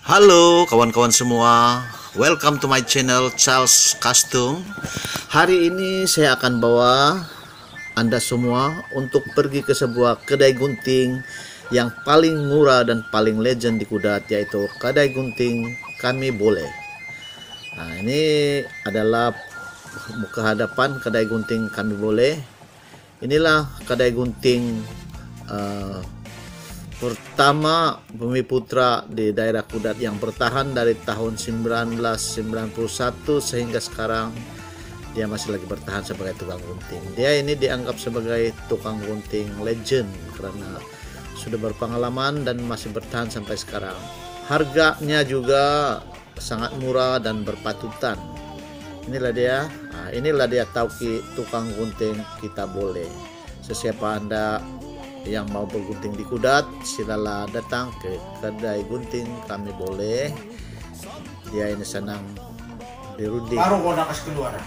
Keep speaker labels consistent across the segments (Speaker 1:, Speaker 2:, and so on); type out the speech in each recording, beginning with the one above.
Speaker 1: Halo kawan-kawan semua, welcome to my channel Charles Custom. Hari ini saya akan bawa Anda semua untuk pergi ke sebuah kedai gunting yang paling murah dan paling legend di Kudat, yaitu kedai gunting Kami Boleh. Nah, ini adalah muka hadapan kedai gunting Kami Boleh. Inilah kedai gunting pertama Bumi Putra di daerah Kudat yang bertahan dari tahun 1991 sehingga sekarang dia masih lagi bertahan sebagai tukang gunting. Dia ini dianggap sebagai tukang gunting legend karena sudah berpengalaman dan masih bertahan sampai sekarang. Harganya juga sangat murah dan berpatutan. Inilah dia Tauki tukang gunting Kita Boleh. Sesiapa Anda yang mau bergunting di Kudat, silalah datang ke kedai gunting Kami Boleh. Dia ini senang dirunding.
Speaker 2: Baru kau nak kasih keluar.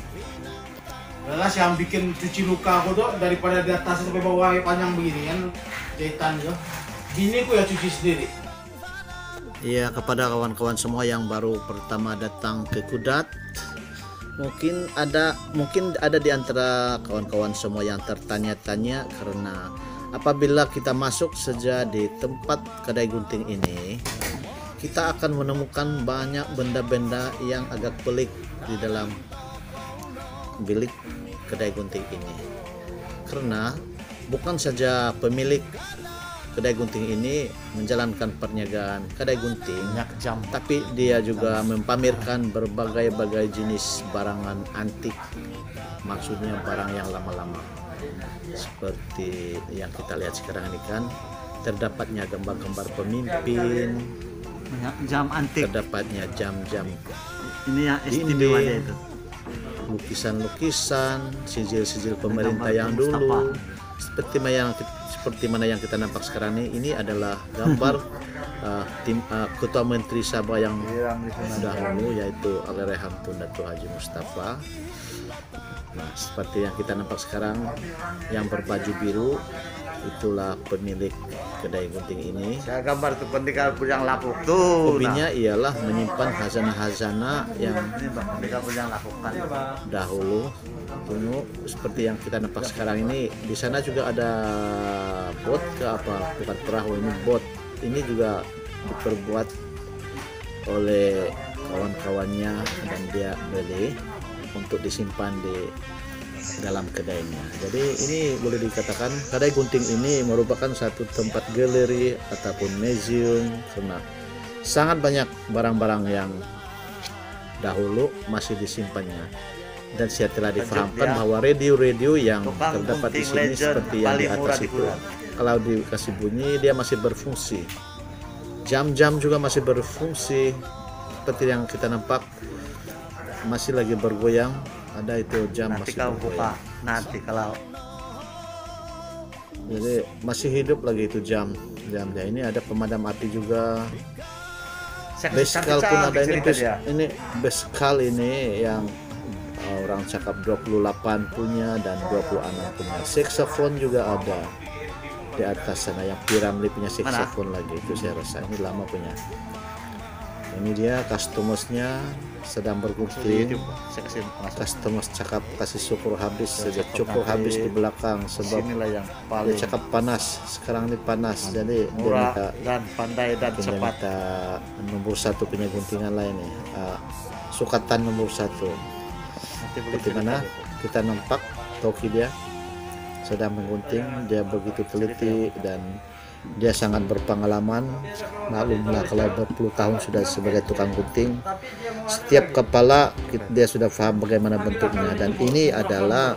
Speaker 2: Lelas yang bikin cuci luka aku tuh daripada di atas sampai bawah panjang begini kan jahitan tuh. Gini aku ya cuci sendiri.
Speaker 1: Iya, kepada kawan-kawan semua yang baru pertama datang ke Kudat, mungkin ada di antara kawan-kawan semua yang tertanya-tanya karena apabila kita masuk saja di tempat kedai gunting ini, kita akan menemukan banyak benda-benda yang agak pelik di dalam bilik kedai gunting ini. Karena bukan saja pemilik kedai gunting ini menjalankan perniagaan kedai gunting, tapi dia juga mempamerkan berbagai jenis barangan antik, maksudnya barang yang lama-lama. Seperti yang kita lihat sekarang ini kan, terdapatnya gambar-gambar pemimpin,
Speaker 3: jam antik,
Speaker 1: terdapatnya jam-jam
Speaker 3: ini yang istimewa itu,
Speaker 1: lukisan-lukisan, sijil-sijil pemerintah yang dulu, seperti mana yang kita nampak sekarang ini adalah gambar Ketua Menteri Sabah yang dahulu, yaitu Allahyarham Tun Datu Haji Mustafa. Nah, seperti yang kita nampak sekarang yang berbaju biru, itulah pemilik kedai gunting ini.
Speaker 3: saya gambar tuh pentingkan pujang lapuk tuh.
Speaker 1: Hobinya ialah menyimpan khazanah-khazanah yang
Speaker 3: lakukan
Speaker 1: dahulu kuno, seperti yang kita nampak sekarang ini. Di sana juga ada bot bukan perahu, ini bot. Ini juga diperbuat oleh kawan-kawannya dan dia beli untuk disimpan di dalam kedainya. Jadi ini boleh dikatakan kedai gunting ini merupakan satu tempat galeri ataupun museum karena sangat banyak barang-barang yang dahulu masih disimpannya. Dan saya telah difahamkan bahwa radio-radio yang terdapat di sini seperti yang di atas itu, kalau dikasih bunyi dia masih berfungsi. Jam-jam juga masih berfungsi, seperti yang kita nampak masih lagi bergoyang. Ada itu jam
Speaker 3: nanti
Speaker 1: masih bergoyang.
Speaker 3: Nanti kalau
Speaker 1: jadi masih hidup lagi itu jamnya. Ini ada pemadam api juga. Beskal pun ada ini beskal ini yang orang cakap 28 punya dan 26 punya. Saxophone juga ada di atas sana yang piramli punya saxophone lagi, itu saya rasa ini lama punya. Ini dia customersnya sedang bergunting. Customer cakap kasih syukur habis saja, cukur habis di belakang sebab
Speaker 3: yang paling
Speaker 1: dia cakap panas. Sekarang ini panas, jadi
Speaker 3: murah
Speaker 1: dia minta,
Speaker 3: dan pandai dan
Speaker 1: dia
Speaker 3: cepat.
Speaker 1: minta nomor 1 punya guntingan lain nih, sukatan nomor 1. Seperti mana kita nampak Toki dia sedang menggunting, dia begitu teliti dan dia sangat berpengalaman. Maklumlah kalau berpuluh tahun sudah sebagai tukang gunting, setiap kepala dia sudah paham bagaimana bentuknya. Dan ini adalah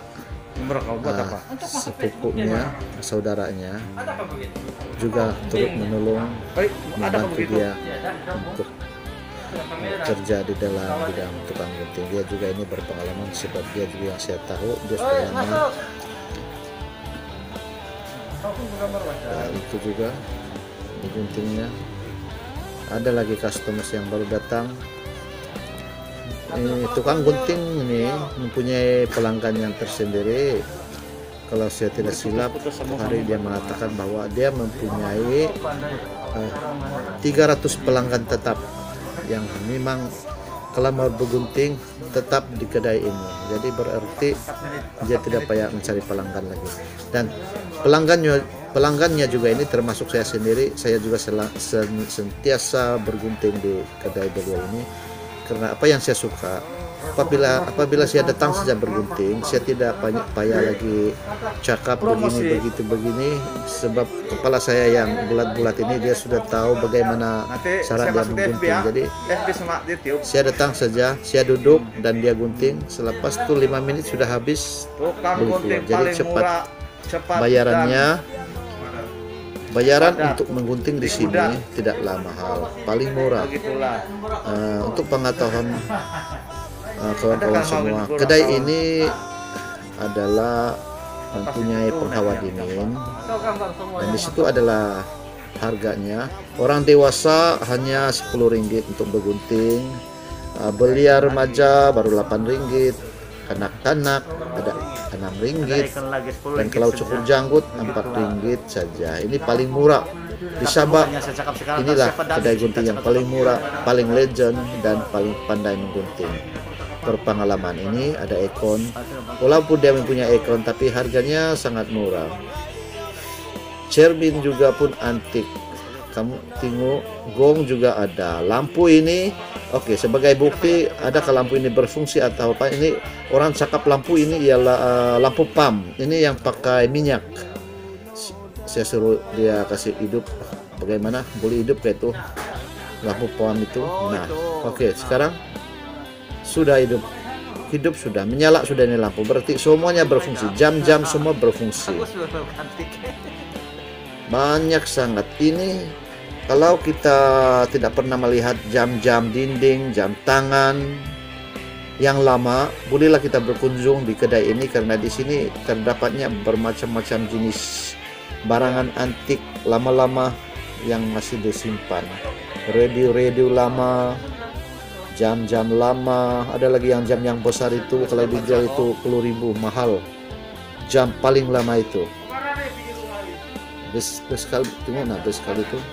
Speaker 1: sepupunya, saudaranya juga turut menolong, membantu dia untuk kerja di dalam bidang tukang gunting. Dia juga ini berpengalaman sebab dia juga yang saya tahu dia sudah lama. Nah, itu juga di guntingnya. Ada lagi customers yang baru datang. Ini tukang gunting ini mempunyai pelanggan yang tersendiri. Kalau saya tidak silap, hari dia mengatakan bahwa dia mempunyai 300 pelanggan tetap yang memang kalau mau bergunting tetap di kedai ini. Jadi berarti dia tidak payah mencari pelanggan lagi. Dan pelanggannya juga ini termasuk saya sendiri. Saya juga sentiasa bergunting di kedai beliau ini karena apa yang saya suka. Apabila saya datang saja bergunting, saya tidak payah lagi cakap begini begitu begini, sebab kepala saya yang bulat-bulat ini dia sudah tahu bagaimana cara dia menggunting. Jadi saya datang saja, saya duduk dan dia gunting. Selepas itu 5 menit sudah habis beli keluar. Jadi cepat. Bayaran untuk menggunting di sini tidaklah mahal, paling murah. Untuk pengetahuan kawan-kawan semua, kedai ini adalah mempunyai penghawa dingin dan di situ adalah harganya. Orang dewasa hanya 10 ringgit untuk bergunting, belia remaja baru 8 ringgit, kanak-kanak ada 6 ringgit, dan kalau cukur janggut 4 ringgit saja. Ini paling murah di Sabah. Inilah kedai gunting yang paling murah, paling legend, dan paling pandai menggunting. Berpengalaman ini ada ekon, walaupun dia mempunyai ekon tapi harganya sangat murah. Cermin juga pun antik, kamu tengok. Gong juga ada. Lampu ini oke, sebagai bukti adakah lampu ini berfungsi atau apa. Ini orang cakap lampu ini ialah lampu pam, ini yang pakai minyak. Saya suruh dia kasih hidup, bagaimana boleh hidup kayak itu lampu pam itu. Nah oke, sekarang sudah hidup sudah menyala sudah ini lampu, berarti semuanya berfungsi. Jam-jam semua berfungsi, banyak sangat. Ini kalau kita tidak pernah melihat jam-jam dinding, jam tangan yang lama, bolehlah kita berkunjung di kedai ini karena di sini terdapatnya bermacam-macam jenis barangan antik lama-lama yang masih disimpan. Radio lama, jam-jam lama, ada lagi yang jam yang besar itu kalau dijual itu 10.000, mahal. Jam paling lama itu bes sekali, tengok nah bes sekali itu.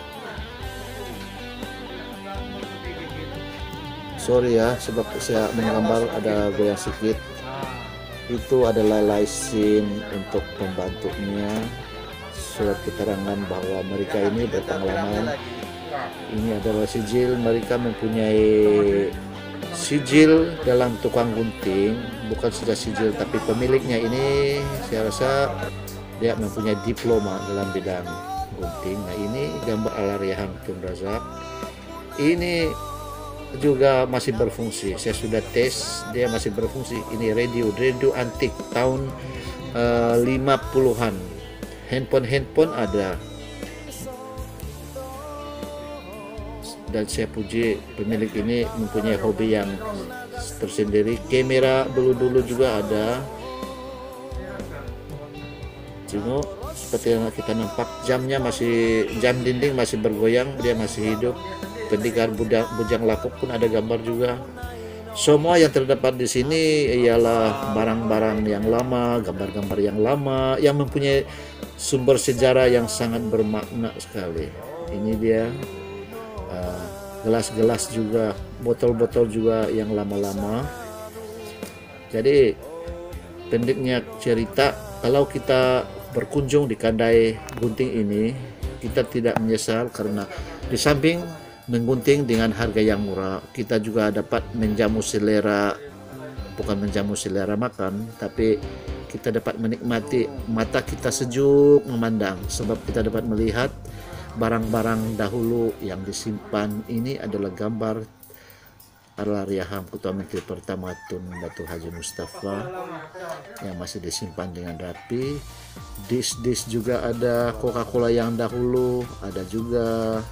Speaker 1: Sorry ya, sebab saya menggambar ada goyang sedikit. Itu adalah lisin untuk pembantunya, surat keterangan bahwa mereka ini berpengalaman. Ini adalah sijil, mereka mempunyai sijil dalam tukang gunting, bukan saja sijil tapi pemiliknya ini saya rasa dia mempunyai diploma dalam bidang gunting. Nah ini gambar Allahyarham Tun Razak, ini juga masih berfungsi. Saya sudah tes, dia masih berfungsi. Ini radio antik tahun 50-an. Handphone ada. Dan saya puji pemilik ini mempunyai hobi yang tersendiri. Kamera dulu juga ada. Tengok seperti yang kita nampak, jamnya masih, jam dinding masih bergoyang, dia masih hidup. Pendekar bujang lapuk pun ada gambar juga. Semua yang terdapat di sini ialah barang-barang yang lama, gambar-gambar yang lama yang mempunyai sumber sejarah yang sangat bermakna sekali. Ini dia. Gelas-gelas juga, botol-botol juga yang lama-lama. Jadi pendeknya cerita, kalau kita berkunjung di kedai gunting ini, kita tidak menyesal karena di samping menggunting dengan harga yang murah, kita juga dapat menjamu selera, bukan menjamu selera makan, tapi kita dapat menikmati, mata kita sejuk memandang, sebab kita dapat melihat barang-barang dahulu yang disimpan. Ini adalah gambar Allahyarham Ketua Menteri Pertama Tun Datu Haji Mustafa yang masih disimpan dengan rapi. Dis juga ada, Coca-Cola yang dahulu ada juga.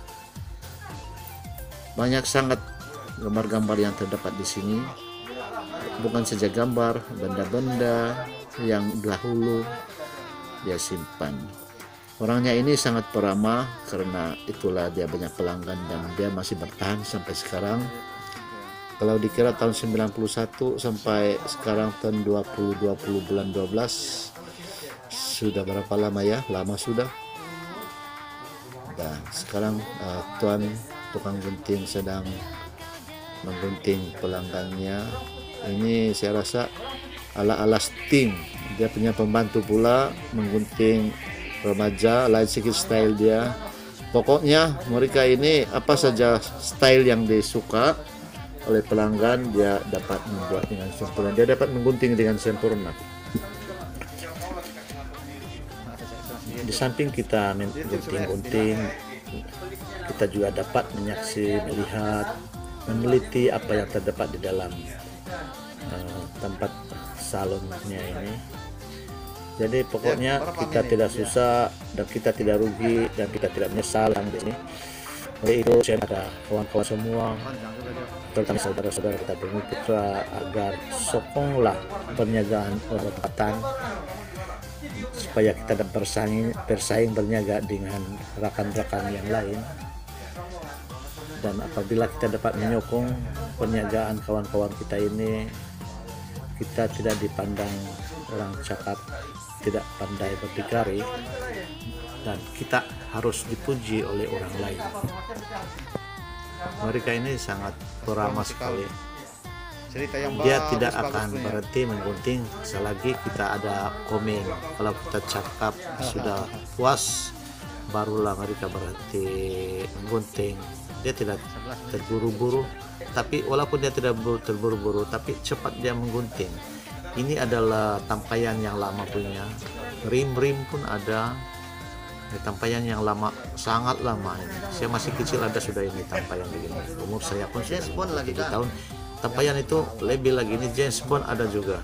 Speaker 1: Banyak sangat gambar-gambar yang terdapat di sini. Bukan saja gambar, benda-benda yang dahulu dia simpan. Orangnya ini sangat peramah karena itulah dia banyak pelanggan dan dia masih bertahan sampai sekarang. Kalau dikira tahun 91 sampai sekarang tahun 2020 bulan 12, sudah berapa lama ya? Lama sudah. Nah, sekarang tuan tukang gunting sedang menggunting pelanggannya. Ini saya rasa ala-ala steam. Dia punya pembantu pula menggunting remaja, lain sedikit style dia. Pokoknya mereka ini apa saja style yang disuka oleh pelanggan dia dapat membuat dengan sempurna. Dia dapat menggunting dengan sempurna. Di samping kita gunting-gunting, kita juga dapat menyaksikan, melihat, meneliti apa yang terdapat di dalam tempat salonnya ini. Jadi pokoknya kita tidak susah dan kita tidak rugi dan kita tidak menyesal di sini. Oleh itu saya ada kawan-kawan semua, terutama saudara-saudara kita Bumi Putra, agar sokonglah perniagaan tempatan supaya kita dapat bersaing berniaga dengan rekan-rekan yang lain. Dan apabila kita dapat menyokong perniagaan kawan-kawan kita ini, kita tidak dipandang orang cakap tidak pandai berdikari, dan kita harus dipuji oleh orang lain. Mereka ini sangat ramah sekali. Dia tidak akan berhenti menggunting selagi kita ada komen. Kalau kita cakap sudah puas, barulah mereka berhenti menggunting. Dia tidak terburu-buru, tapi walaupun dia tidak terburu-buru, tapi cepat dia menggunting. Ini adalah tampayan yang lama punya, rim-rim pun ada. Tampayan yang lama, sangat lama ini. Saya masih kecil ada sudah ini tampayan begini. Umur saya pun sudah 7 tahun. Tampayan itu lebih lagi, ini James Bond ada juga.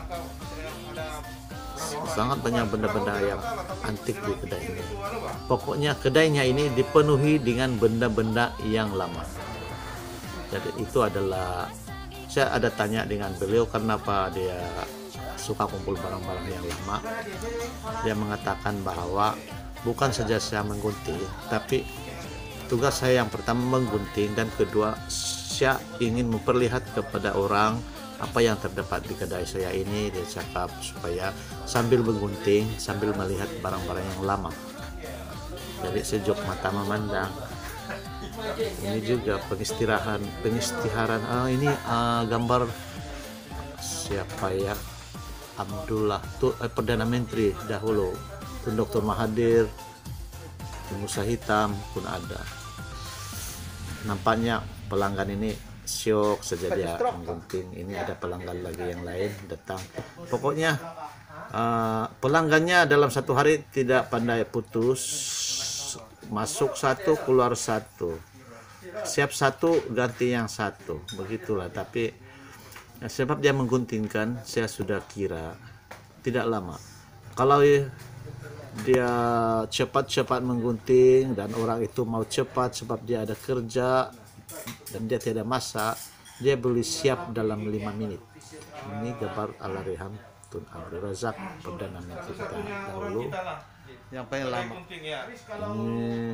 Speaker 1: Sangat banyak benda-benda yang antik di kedai ini. Pokoknya kedainya ini dipenuhi dengan benda-benda yang lama. Jadi itu adalah, saya ada tanya dengan beliau kenapa dia suka kumpul barang-barang yang lama. Dia mengatakan bahwa bukan saja saya menggunting, tapi tugas saya yang pertama menggunting, dan kedua saya ingin memperlihat kepada orang apa yang terdapat di kedai saya ini. Dia cakap supaya sambil menggunting, sambil melihat barang-barang yang lama. Jadi sejuk mata memandang. Ini juga pengistiharan. Ini gambar siapa ya? Abdullah tuh Perdana Menteri dahulu. Tun Dr. Mahathir, Musa Hitam pun ada. Nampaknya pelanggan ini syok saja dia menggunting. Ini ada pelanggan lagi yang lain datang. Pokoknya pelanggannya dalam satu hari tidak pandai putus, masuk satu keluar satu, siap satu ganti yang satu, begitulah. Tapi sebab dia mengguntingkan, saya sudah kira tidak lama. Kalau dia cepat-cepat menggunting dan orang itu mau cepat sebab dia ada kerja dan dia tidak masak, dia boleh siap dalam 5 menit. Ini gambar Allahyarham Tun Abdul Razak, Perdana Menteri kita dahulu, yang paling lama. Ini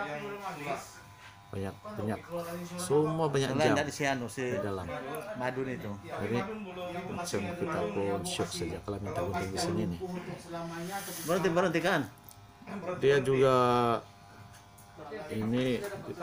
Speaker 1: banyak semua banyak jam di dalam
Speaker 3: Madun itu.
Speaker 1: ini. Macam kita pun syok saja kalau minta gunting di sini nih.
Speaker 3: Berhenti kan?
Speaker 1: Dia juga ini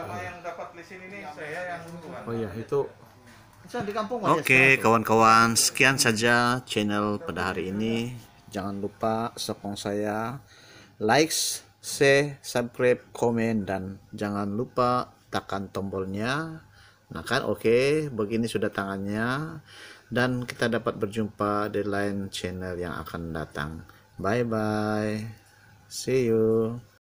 Speaker 1: oh ya itu. Oke kawan-kawan, sekian saja channel pada hari ini. Jangan lupa sokong saya, like, share, subscribe, komen, dan jangan lupa tekan tombolnya. Nah kan, oke, begini sudah tangannya, dan kita dapat berjumpa di lain channel yang akan datang. Bye bye, see you.